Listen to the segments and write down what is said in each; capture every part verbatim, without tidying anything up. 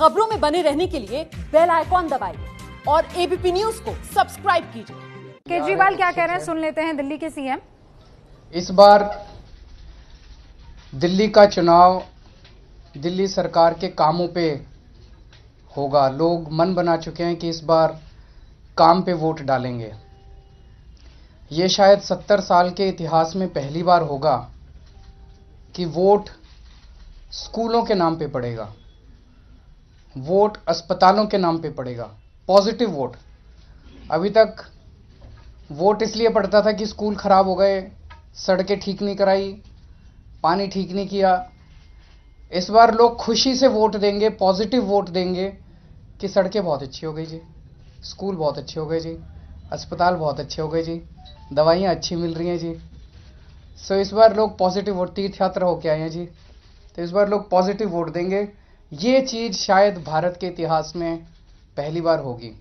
खबरों में बने रहने के लिए बेल आइकॉन दबाइए और एबीपी न्यूज को सब्सक्राइब कीजिए। केजरीवाल क्या कह रहे हैं सुन लेते हैं। दिल्ली के सीएम इस बार दिल्ली का चुनाव दिल्ली सरकार के कामों पे होगा। लोग मन बना चुके हैं कि इस बार काम पे वोट डालेंगे। ये शायद सत्तर साल के इतिहास में पहली बार होगा कि वोट स्कूलों के नाम पे पड़ेगा, वोट अस्पतालों के नाम पे पड़ेगा, पॉजिटिव वोट। अभी तक वोट इसलिए पड़ता था कि स्कूल खराब हो गए, सड़कें ठीक नहीं कराई, पानी ठीक नहीं किया। इस बार लोग खुशी से वोट देंगे, पॉजिटिव वोट देंगे कि सड़कें बहुत अच्छी हो गई जी, स्कूल बहुत अच्छे हो गए जी, अस्पताल बहुत अच्छे हो गए जी, दवाइयाँ अच्छी मिल रही हैं जी। सो इस बार लोग पॉजिटिव वोट, तीर्थ यात्रा होके आए हैं जी, तो इस बार लोग पॉजिटिव वोट देंगे। ये चीज़ शायद भारत के इतिहास में पहली बार होगी।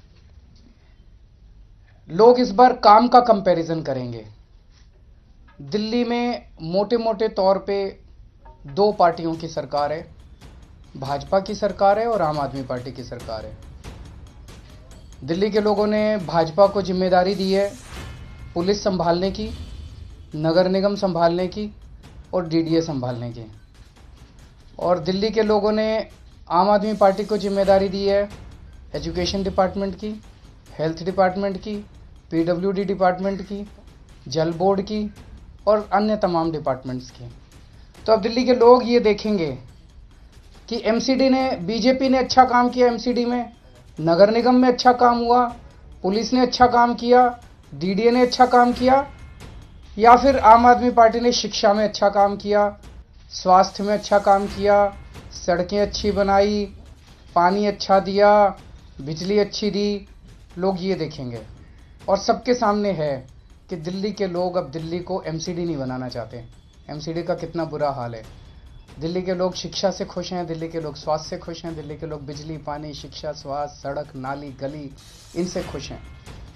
लोग इस बार काम का कंपैरिजन करेंगे। दिल्ली में मोटे मोटे तौर पे दो पार्टियों की सरकार है, भाजपा की सरकार है और आम आदमी पार्टी की सरकार है। दिल्ली के लोगों ने भाजपा को जिम्मेदारी दी है पुलिस संभालने की, नगर निगम संभालने की और डीडीए संभालने की, और दिल्ली के लोगों ने आम आदमी पार्टी को जिम्मेदारी दी है एजुकेशन डिपार्टमेंट की, हेल्थ डिपार्टमेंट की, पीडब्ल्यूडी डिपार्टमेंट की, जल बोर्ड की और अन्य तमाम डिपार्टमेंट्स की। तो अब दिल्ली के लोग ये देखेंगे कि एमसीडी ने, बीजेपी ने अच्छा काम किया, एमसीडी में, नगर निगम में अच्छा काम हुआ, पुलिस ने अच्छा काम किया, डीडीए ने अच्छा काम किया, या फिर आम आदमी पार्टी ने शिक्षा में अच्छा काम किया, स्वास्थ्य में अच्छा काम किया, सड़कें अच्छी बनाई, पानी अच्छा दिया, बिजली अच्छी दी। लोग ये देखेंगे और सबके सामने है कि दिल्ली के लोग अब दिल्ली को एमसीडी नहीं बनाना चाहते। एमसीडी का कितना बुरा हाल है। दिल्ली के लोग शिक्षा से खुश हैं, दिल्ली के लोग स्वास्थ्य से खुश हैं, दिल्ली के लोग बिजली, पानी, शिक्षा, स्वास्थ्य, सड़क, नाली, गली, इनसे खुश हैं।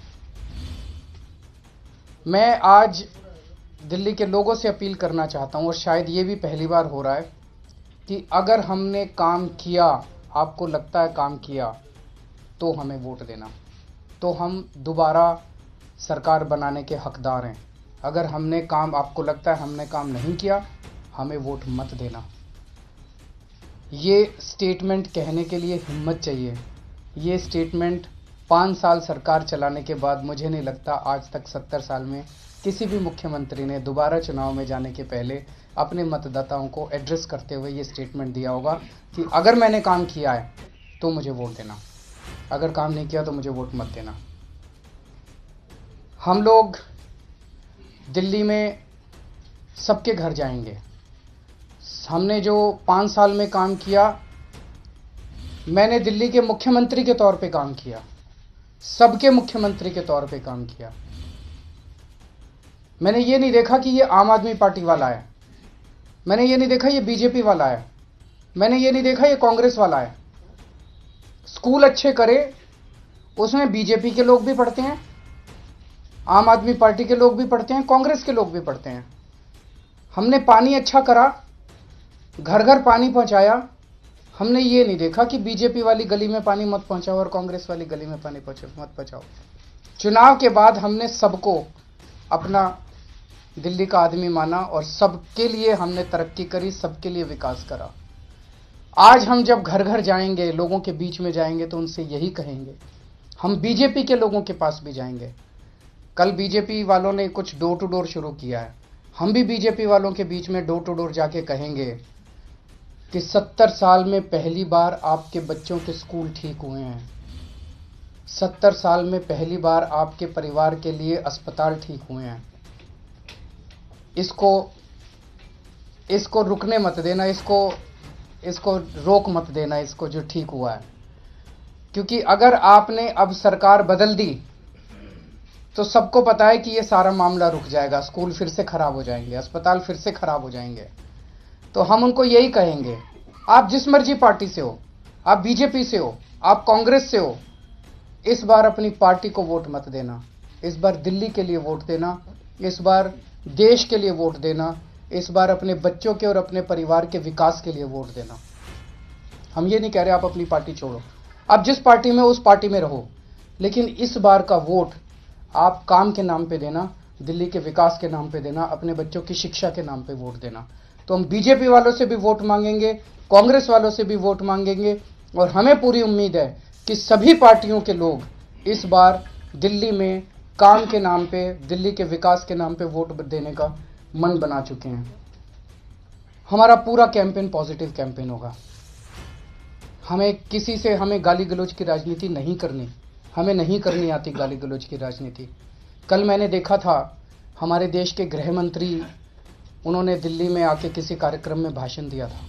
मैं आज दिल्ली के लोगों से अपील करना चाहता हूं, और शायद ये भी पहली बार हो रहा है, कि अगर हमने काम किया, आपको लगता है काम किया, तो हमें वोट देना, तो हम दोबारा सरकार बनाने के हकदार हैं। अगर हमने काम, आपको लगता है हमने काम नहीं किया, हमें वोट मत देना। ये स्टेटमेंट कहने के लिए हिम्मत चाहिए। ये स्टेटमेंट पाँच साल सरकार चलाने के बाद मुझे नहीं लगता आज तक सत्तर साल में किसी भी मुख्यमंत्री ने दोबारा चुनाव में जाने के पहले अपने मतदाताओं को एड्रेस करते हुए ये स्टेटमेंट दिया होगा कि अगर मैंने काम किया है तो मुझे वोट देना, अगर काम नहीं किया तो मुझे वोट मत देना। हम लोग दिल्ली में सबके घर जाएंगे। हमने जो पाँच साल में काम किया, मैंने दिल्ली के मुख्यमंत्री के तौर पे काम किया, सबके मुख्यमंत्री के तौर पे काम किया। मैंने ये नहीं देखा कि ये आम आदमी पार्टी वाला है, मैंने ये नहीं देखा ये बीजेपी वाला है, मैंने ये नहीं देखा ये कांग्रेस वाला है। स्कूल अच्छे करे, उसमें बीजेपी के लोग भी पढ़ते हैं, आम आदमी पार्टी के लोग भी पढ़ते हैं, कांग्रेस के लोग भी पढ़ते हैं। हमने पानी अच्छा करा, घर घर पानी पहुंचाया। हमने ये नहीं देखा कि बीजेपी वाली गली में पानी मत पहुंचाओ और कांग्रेस वाली गली में पानी मत पहुंचाओ। चुनाव के बाद हमने सबको अपना दिल्ली का आदमी माना और सबके लिए हमने तरक्की करी, सबके लिए विकास करा। आज हम जब घर घर जाएंगे, लोगों के बीच में जाएंगे, तो उनसे यही कहेंगे। हम बीजेपी के लोगों के पास भी जाएंगे। कल बीजेपी वालों ने कुछ डोर टू डोर शुरू किया है, हम भी बीजेपी वालों के बीच में डोर टू डोर जाके कहेंगे कि सत्तर साल में पहली बार आपके बच्चों के स्कूल ठीक हुए हैं, सत्तर साल में पहली बार आपके परिवार के लिए अस्पताल ठीक हुए हैं। इसको इसको रुकने मत देना, इसको इसको रोक मत देना, इसको जो ठीक हुआ है। क्योंकि अगर आपने अब सरकार बदल दी तो सबको पता है कि ये सारा मामला रुक जाएगा, स्कूल फिर से खराब हो जाएंगे, अस्पताल फिर से खराब हो जाएंगे। तो हम उनको यही कहेंगे, आप जिस मर्जी पार्टी से हो, आप बीजेपी से हो, आप कांग्रेस से हो, इस बार अपनी पार्टी को वोट मत देना। इस बार दिल्ली के लिए वोट देना, इस बार देश के लिए वोट देना, इस बार अपने बच्चों के और अपने परिवार के विकास के लिए वोट देना। हम ये नहीं कह रहे आप अपनी पार्टी छोड़ो, आप जिस पार्टी में उस पार्टी में रहो, लेकिन इस बार का वोट आप काम के नाम पे देना, दिल्ली के विकास के नाम पे देना, अपने बच्चों की शिक्षा के नाम पे वोट देना। तो हम बीजेपी वालों से भी वोट मांगेंगे, कांग्रेस वालों से भी वोट मांगेंगे, और हमें पूरी उम्मीद है कि सभी पार्टियों के लोग इस बार दिल्ली में काम के नाम पे, दिल्ली के विकास के नाम पे वोट देने का मन बना चुके हैं। हमारा पूरा कैंपेन पॉजिटिव कैंपेन होगा। हमें किसी से हमें गाली गलौज की राजनीति नहीं करनी, हमें नहीं करनी आती गाली गलौज की राजनीति। कल मैंने देखा था हमारे देश के गृह मंत्री, उन्होंने दिल्ली में आके किसी कार्यक्रम में भाषण दिया था।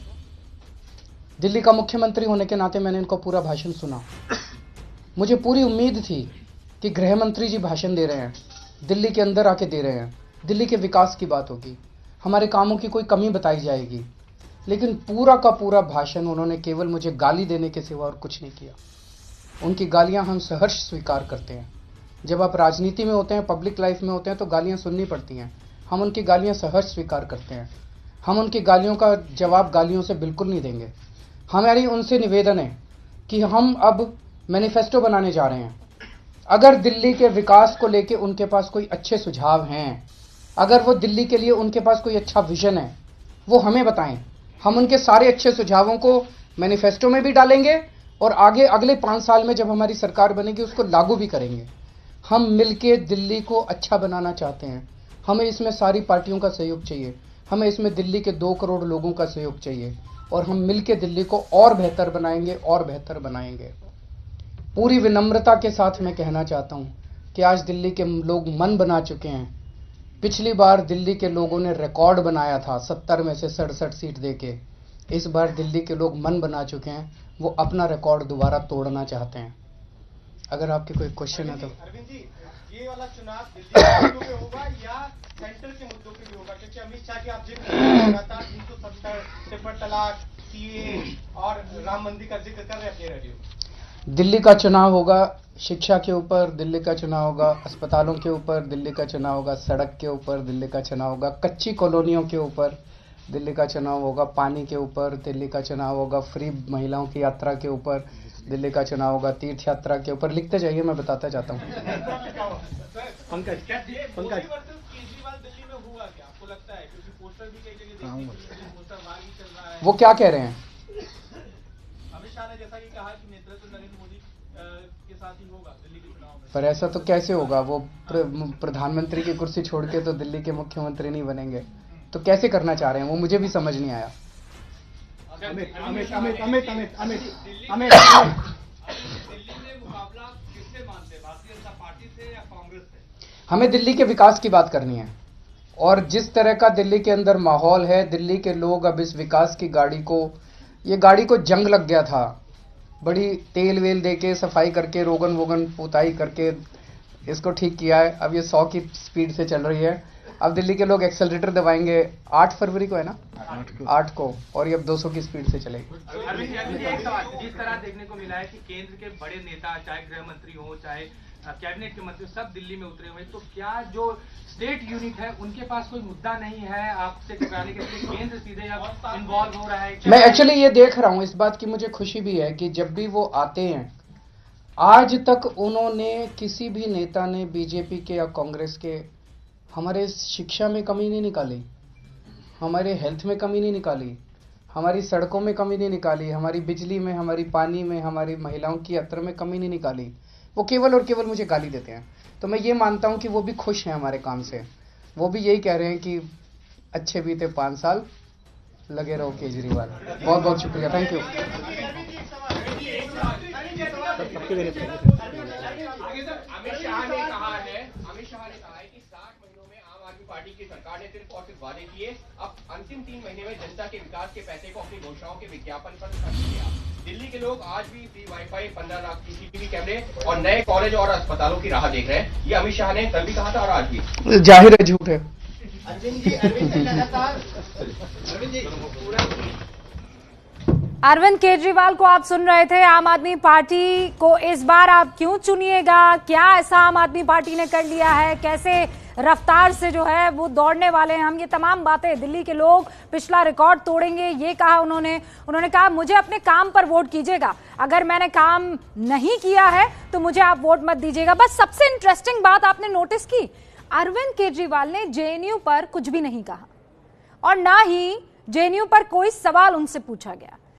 दिल्ली का मुख्यमंत्री होने के नाते मैंने इनको पूरा भाषण सुना। मुझे पूरी उम्मीद थी कि गृह मंत्री जी भाषण दे रहे हैं, दिल्ली के अंदर आके दे रहे हैं, दिल्ली के विकास की बात होगी, हमारे कामों की कोई कमी बताई जाएगी, लेकिन पूरा का पूरा भाषण उन्होंने केवल मुझे गाली देने के सिवा और कुछ नहीं किया। उनकी गालियां हम सहर्ष स्वीकार करते हैं। जब आप राजनीति में होते हैं, पब्लिक लाइफ में होते हैं, तो गालियां सुननी पड़ती हैं। हम उनकी गालियां सहर्ष स्वीकार करते हैं। हम उनकी गालियों का जवाब गालियों से बिल्कुल नहीं देंगे। हमारी उनसे निवेदन है कि हम अब मैनिफेस्टो बनाने जा रहे हैं। अगर दिल्ली के विकास को लेके उनके पास कोई अच्छे सुझाव हैं, अगर वो दिल्ली के लिए उनके पास कोई अच्छा विजन है, वो हमें बताएं। हम उनके सारे अच्छे सुझावों को मैनिफेस्टो में भी डालेंगे और आगे अगले पाँच साल में जब हमारी सरकार बनेगी उसको लागू भी करेंगे। हम मिलके दिल्ली को अच्छा बनाना चाहते हैं। हमें इसमें सारी पार्टियों का सहयोग चाहिए, हमें इसमें दिल्ली के दो करोड़ लोगों का सहयोग चाहिए, और हम मिलके दिल्ली को और बेहतर बनाएंगे और बेहतर बनाएंगे। पूरी विनम्रता के साथ मैं कहना चाहता हूं कि आज दिल्ली के लोग मन बना चुके हैं। पिछली बार दिल्ली के लोगों ने रिकॉर्ड बनाया था सत्तर में से सड़सठ सीट देके। इस बार दिल्ली के लोग मन बना चुके हैं, वो अपना रिकॉर्ड दोबारा तोड़ना चाहते हैं। अगर आपके कोई क्वेश्चन है तो। अरविंद जी, ये वाला चुनाव दिल्ली के मुद्दों पे होगा या सेंटर के मुद्दों पे भी होगा? क्योंकि अमित शाह की आप जिक्र कर रहे हैं, तीन सौ सत्तर, ट्रिपल तलाक, सीए और राम मंदिर का जिक्र कर रहे हैं अपने रेडियो। दिल्ली का चुनाव होगा शिक्षा के ऊपर, दिल्ली का चुनाव होगा अस्पतालों के ऊपर, दिल्ली का चुनाव होगा सड़क के ऊपर, दिल्ली का चुनाव होगा कच्ची कॉलोनियों के ऊपर, दिल्ली का चुनाव होगा पानी के ऊपर, दिल्ली का चुनाव होगा फ्री महिलाओं की यात्रा के ऊपर, दिल्ली का चुनाव होगा तीर्थ यात्रा के ऊपर। लिखते जाइए, मैं बताता जाता हूँ। पंकज पंकज केजरीवाल दिल्ली में हुआ क्या आपको लगता है? क्योंकि पोस्टर भी कई जगह देखने को मिले, पोस्टर वहां भी चल रहा है। वो क्या कह रहे हैं? अमित शाह ने जैसा कि कहा कि नेतृत्व नरेंद्र मोदी के साथ ही होगा दिल्ली के चुनाव में। पर ऐसा तो कैसे होगा? वो प्र, प्रधानमंत्री की कुर्सी छोड़ के तो दिल्ली के मुख्यमंत्री नहीं बनेंगे, तो कैसे करना चाह रहे हैं वो मुझे भी समझ नहीं आया। अमित अमित अमित अमित अमित अमित अमित दिल्ली में मुकाबला किससे मानते हैं, भारतीय जनता पार्टी से या कांग्रेस से? हमें दिल्ली के विकास की बात करनी है, और जिस तरह का दिल्ली के अंदर माहौल है, दिल्ली के लोग अब इस विकास की गाड़ी को, ये गाड़ी को जंग लग गया था, बड़ी तेल वेल देके सफाई करके रोगन वोगन पुताई करके इसको ठीक किया है। अब ये सौ की स्पीड से चल रही है। अब दिल्ली के लोग एक्सेलरेटर दबाएंगे आठ फरवरी को, है ना, आठ को, और ये अब दो सौ की स्पीड से चलेगी। अरविंद जी, एक सवाल, जिस तरह देखने को मिला है कि केंद्र के बड़े नेता, चाहे गृह मंत्री हो, चाहे कैबिनेट के मंत्री, सब दिल्ली में उतरे हुए, तो क्या जो स्टेट यूनिट है उनके पास कोई मुद्दा नहीं है आपसे टकराने के लिए? केंद्र सीधे अब इन्वॉल्व हो रहा है? मैं एक्चुअली ये देख रहा हूँ, इस बात की मुझे खुशी भी है कि जब भी वो आते हैं, आज तक उन्होंने, किसी भी नेता ने बीजेपी के या कांग्रेस के, हमारे शिक्षा में कमी नहीं निकाली, हमारे हेल्थ में कमी नहीं निकाली, हमारी सड़कों में कमी नहीं निकाली, हमारी बिजली में, हमारी पानी में, हमारी महिलाओं की यात्रा में कमी नहीं निकाली। वो केवल और केवल मुझे गाली देते हैं। तो मैं ये मानता हूँ कि वो भी खुश हैं हमारे काम से। वो भी यही कह रहे हैं कि अच्छे बीते पाँच साल, लगे रहो केजरीवाल। बहुत बहुत शुक्रिया, थैंक यू। अमित शाह ने कहा है अमित शाह ने कहा है कि साठ महीनों में आम आदमी पार्टी की सरकार ने सिर्फ और सिर्फ वादे किए, अब अंतिम तीन महीने में जनता के विकास के पैसे को अपनी घोषणाओं के विज्ञापन पर खर्च किया। दिल्ली के लोग आज भी फ्री वाईफाई, पंद्रह लाख सीसीटीवी कैमरे और नए कॉलेज और अस्पतालों की राह देख रहे हैं। ये अमित शाह ने कल भी कहा था और आज भी। जाहिर है झूठ है। अरविंद जी, अरविंद जी लगातार अरविंद जी पूरा अरविंद केजरीवाल को आप सुन रहे थे। आम आदमी पार्टी को इस बार आप क्यों चुनिएगा? क्या ऐसा आम आदमी पार्टी ने कर लिया है? कैसे रफ्तार से जो है वो दौड़ने वाले हैं हम। ये तमाम बातें, दिल्ली के लोग पिछला रिकॉर्ड तोड़ेंगे ये कहा उन्होंने। उन्होंने कहा मुझे अपने काम पर वोट कीजिएगा, अगर मैंने काम नहीं किया है तो मुझे आप वोट मत दीजिएगा। बस सबसे इंटरेस्टिंग बात आपने नोटिस की, अरविंद केजरीवाल ने जेएनयू पर कुछ भी नहीं कहा और ना ही जेएनयू पर कोई सवाल उनसे पूछा गया।